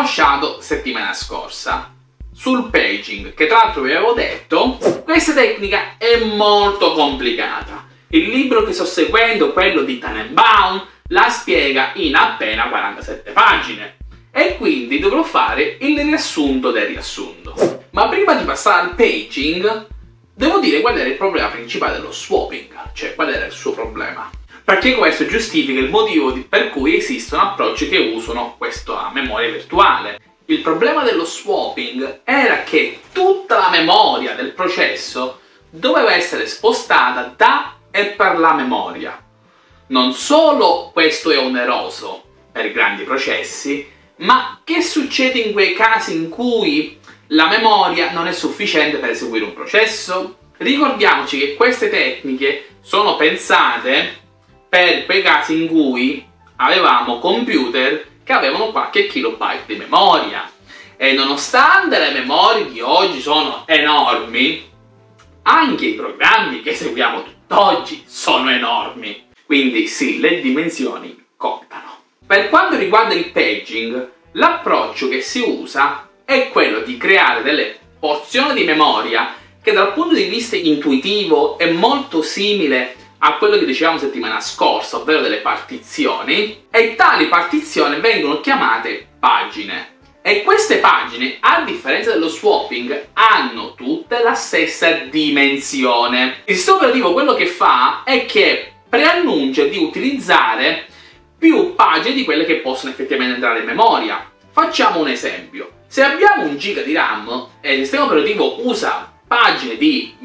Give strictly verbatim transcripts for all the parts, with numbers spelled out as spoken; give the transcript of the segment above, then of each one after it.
lasciato settimana scorsa sul paging, che tra l'altro vi avevo detto, questa tecnica è molto complicata. Il libro che sto seguendo, quello di Tannenbaum, la spiega in appena quarantasette pagine e quindi dovrò fare il riassunto del riassunto. Ma prima di passare al paging devo dire qual era il problema principale dello swapping, cioè qual era il suo problema, perché questo giustifica il motivo di, per cui esistono approcci che usano questa memoria virtuale. Il problema dello swapping era che tutta la memoria del processo doveva essere spostata da e per la memoria. Non solo questo è oneroso per grandi processi, ma che succede in quei casi in cui la memoria non è sufficiente per eseguire un processo? Ricordiamoci che queste tecniche sono pensate per quei casi in cui avevamo computer che avevano qualche kilobyte di memoria e nonostante le memorie di oggi sono enormi, anche i programmi che eseguiamo tutt'oggi sono enormi. Quindi sì, le dimensioni contano. Per quanto riguarda il paging, l'approccio che si usa è quello di creare delle porzioni di memoria che dal punto di vista intuitivo è molto simile a quello che dicevamo settimana scorsa, ovvero delle partizioni, e tali partizioni vengono chiamate pagine. E queste pagine, a differenza dello swapping, hanno tutte la stessa dimensione. Il sistema operativo quello che fa è che preannuncia di utilizzare più pagine di quelle che possono effettivamente entrare in memoria. Facciamo un esempio. Se abbiamo un giga di RAM e il sistema operativo usa pagine di,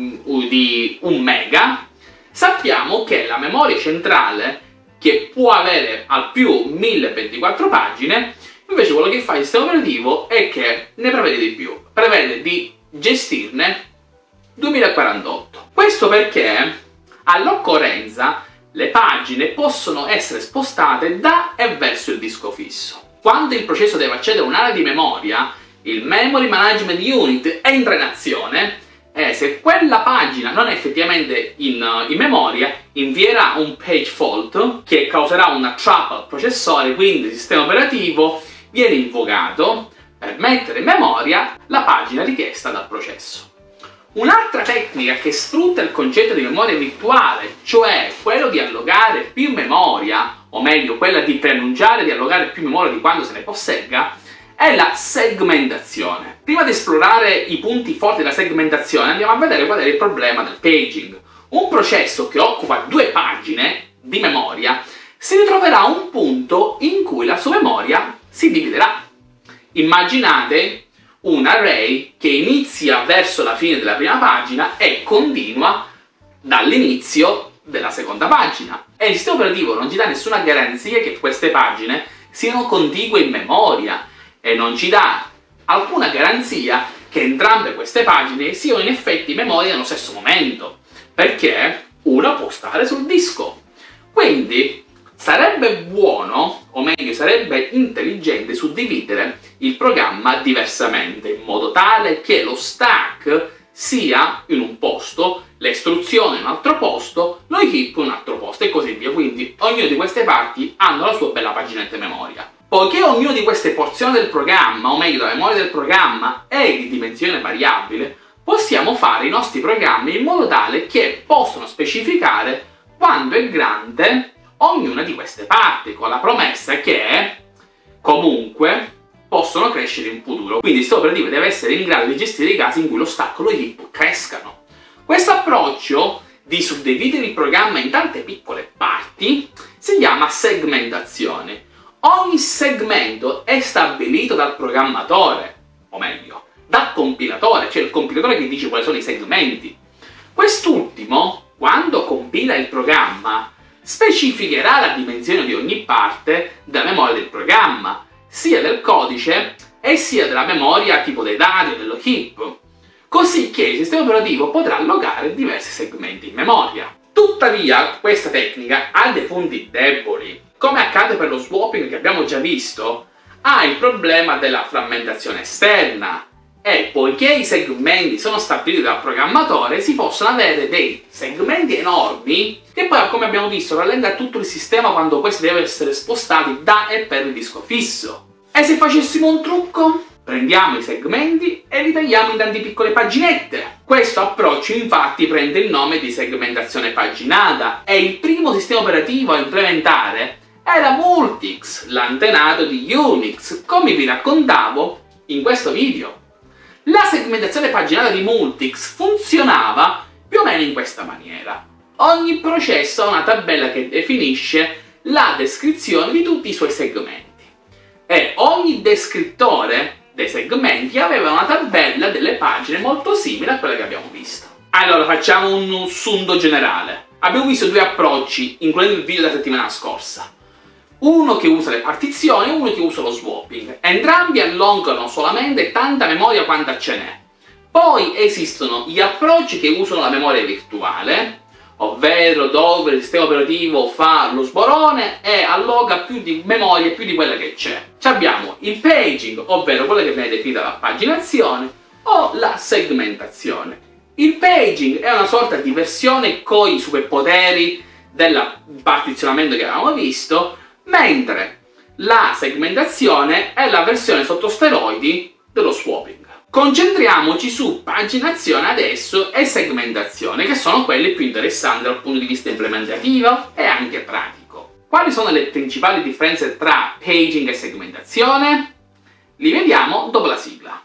di un mega, sappiamo che la memoria centrale, che può avere al più mille ventiquattro pagine, invece quello che fa il sistema operativo è che ne prevede di più, prevede di gestirne duemilaquarantotto. Questo perché all'occorrenza le pagine possono essere spostate da e verso il disco fisso. Quando il processo deve accedere a un'area di memoria, il Memory Management Unit entra in azione e se quella pagina non è effettivamente in, in memoria, invierà un page fault che causerà una trap al processore, quindi il sistema operativo viene invocato per mettere in memoria la pagina richiesta dal processo. Un'altra tecnica che sfrutta il concetto di memoria virtuale, cioè quello di allogare più memoria, o meglio quella di preannunciare di allogare più memoria di quando se ne possegga, è la segmentazione. Prima di esplorare i punti forti della segmentazione andiamo a vedere qual è il problema del paging. Un processo che occupa due pagine di memoria si ritroverà a un punto in cui la sua memoria si dividerà. Immaginate un array che inizia verso la fine della prima pagina e continua dall'inizio della seconda pagina. E il sistema operativo non ci dà nessuna garanzia che queste pagine siano contigue in memoria e non ci dà alcuna garanzia che entrambe queste pagine siano in effetti in memoria nello stesso momento, perché una può stare sul disco. Quindi sarebbe buono, o meglio sarebbe intelligente, suddividere il programma diversamente, in modo tale che lo stack sia in un posto, le istruzioni in un altro posto, lo heap in un altro posto e così via. Quindi ognuna di queste parti hanno la sua bella paginetta in memoria. Poiché ognuna di queste porzioni del programma, o meglio la memoria del programma, è di dimensione variabile, possiamo fare i nostri programmi in modo tale che possono specificare quanto è grande ognuna di queste parti, con la promessa che comunque possono crescere in futuro. Quindi il sistema operativo deve essere in grado di gestire i casi in cui lo stack e lo heap crescano. Questo approccio di suddividere il programma in tante piccole parti si chiama segmentazione. Ogni segmento è stabilito dal programmatore, o meglio, dal compilatore, cioè il compilatore che dice quali sono i segmenti. Quest'ultimo, quando compila il programma, specificherà la dimensione di ogni parte della memoria del programma, sia del codice e sia della memoria tipo dei dati o dello heap, così che il sistema operativo potrà allocare diversi segmenti in memoria. Tuttavia, questa tecnica ha dei punti deboli. Come accade per lo swapping che abbiamo già visto, ha il problema della frammentazione esterna e poiché i segmenti sono stabiliti dal programmatore si possono avere dei segmenti enormi che poi, come abbiamo visto, rallenta tutto il sistema quando questi devono essere spostati da e per il disco fisso. E se facessimo un trucco? Prendiamo i segmenti e li tagliamo in tante piccole paginette. Questo approccio infatti prende il nome di segmentazione paginata e il primo sistema operativo a implementare era Multics, l'antenato di Unix, come vi raccontavo in questo video. La segmentazione paginata di Multics funzionava più o meno in questa maniera. Ogni processo ha una tabella che definisce la descrizione di tutti i suoi segmenti e ogni descrittore dei segmenti aveva una tabella delle pagine molto simile a quella che abbiamo visto. Allora facciamo un sunto generale. Abbiamo visto due approcci, includendo il video della settimana scorsa. Uno che usa le partizioni e uno che usa lo swapping. Entrambi allungano solamente tanta memoria quanta ce n'è. Poi esistono gli approcci che usano la memoria virtuale, ovvero dove il sistema operativo fa lo sborone e alloca più di memoria più di quella che c'è. Abbiamo il paging, ovvero quella che viene definita la paginazione, o la segmentazione. Il paging è una sorta di versione con i superpoteri del partizionamento che avevamo visto, mentre la segmentazione è la versione sotto steroidi dello swapping. Concentriamoci su paginazione adesso e segmentazione, che sono quelle più interessanti dal punto di vista implementativo e anche pratico. Quali sono le principali differenze tra paging e segmentazione? Li vediamo dopo la sigla.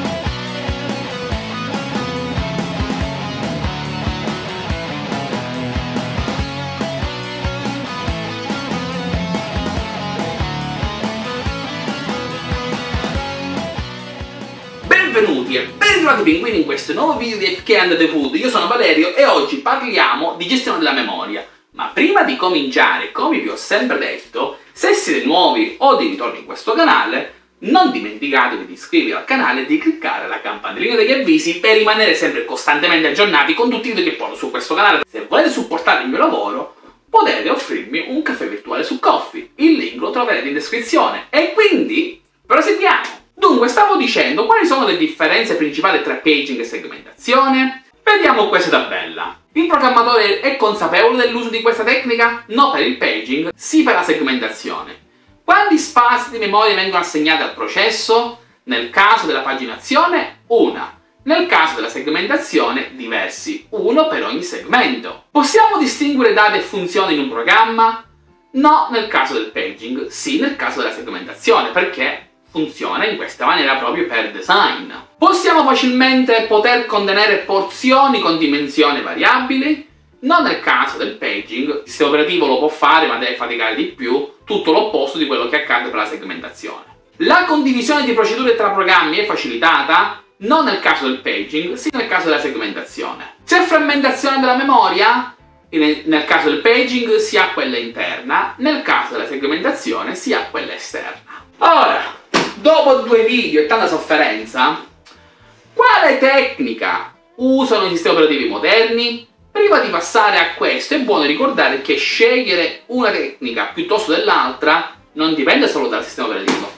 Benvenuti e ben ritrovati pinguini in questo nuovo video di A F K and the Food. Io sono Valerio e oggi parliamo di gestione della memoria. Ma prima di cominciare, come vi ho sempre detto, se siete nuovi o di ritorno in questo canale, non dimenticatevi di iscrivervi al canale e di cliccare la campanellina degli avvisi per rimanere sempre costantemente aggiornati con tutti i video che porto su questo canale. Se volete supportare il mio lavoro, potete offrirmi un caffè virtuale su Ko-fi. Il link lo troverete in descrizione. E quindi, proseguiamo! Dunque, stavo dicendo, quali sono le differenze principali tra paging e segmentazione? Vediamo questa tabella. Il programmatore è consapevole dell'uso di questa tecnica? No per il paging, sì per la segmentazione. Quanti spazi di memoria vengono assegnati al processo? Nel caso della paginazione, una. Nel caso della segmentazione, diversi, uno per ogni segmento. Possiamo distinguere dati e funzioni in un programma? No nel caso del paging, sì nel caso della segmentazione, perché funziona in questa maniera proprio per design. Possiamo facilmente poter contenere porzioni con dimensioni variabili? Non nel caso del paging, il sistema operativo lo può fare ma deve faticare di più, tutto l'opposto di quello che accade per la segmentazione. La condivisione di procedure tra programmi è facilitata? Non nel caso del paging, sì nel caso della segmentazione. C'è frammentazione della memoria? Nel caso del paging si ha quella interna, nel caso della segmentazione si ha quella esterna. Ora, dopo due video e tanta sofferenza, quale tecnica usano i sistemi operativi moderni? Prima di passare a questo è buono ricordare che scegliere una tecnica piuttosto dell'altra non dipende solo dal sistema operativo,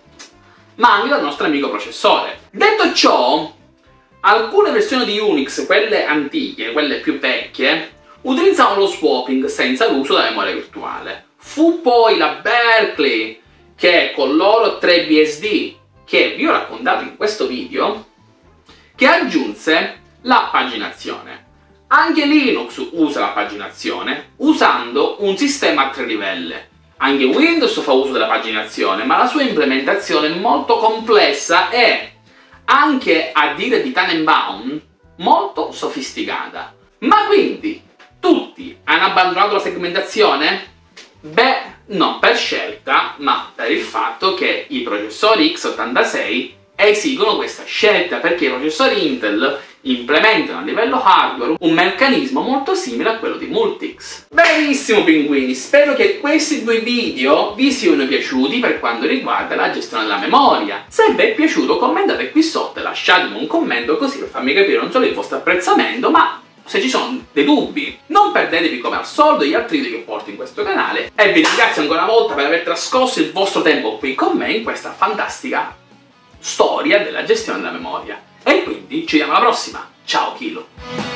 ma anche dal nostro amico processore. Detto ciò, alcune versioni di Unix, quelle antiche, quelle più vecchie, utilizzavano lo swapping senza l'uso della memoria virtuale. Fu poi la Berkeley che con loro tre B S D, che vi ho raccontato in questo video, che aggiunse la paginazione. Anche Linux usa la paginazione usando un sistema a tre livelli. Anche Windows fa uso della paginazione, ma la sua implementazione è molto complessa e, anche a dire di Tannenbaum, molto sofisticata. Ma quindi, tutti hanno abbandonato la segmentazione? Beh, non per scelta, ma per il fatto che i processori x ottantasei esigono questa scelta, perché i processori Intel implementano a livello hardware un meccanismo molto simile a quello di Multics. Benissimo pinguini, spero che questi due video vi siano piaciuti per quanto riguarda la gestione della memoria. Se vi è piaciuto commentate qui sotto e lasciatemi un commento così per farmi capire non solo il vostro apprezzamento, ma se ci sono dei dubbi. Non perdetevi come al solito gli altri video che porto in questo canale e vi ringrazio ancora una volta per aver trascorso il vostro tempo qui con me in questa fantastica storia della gestione della memoria. E quindi ci vediamo alla prossima. Ciao Kilo!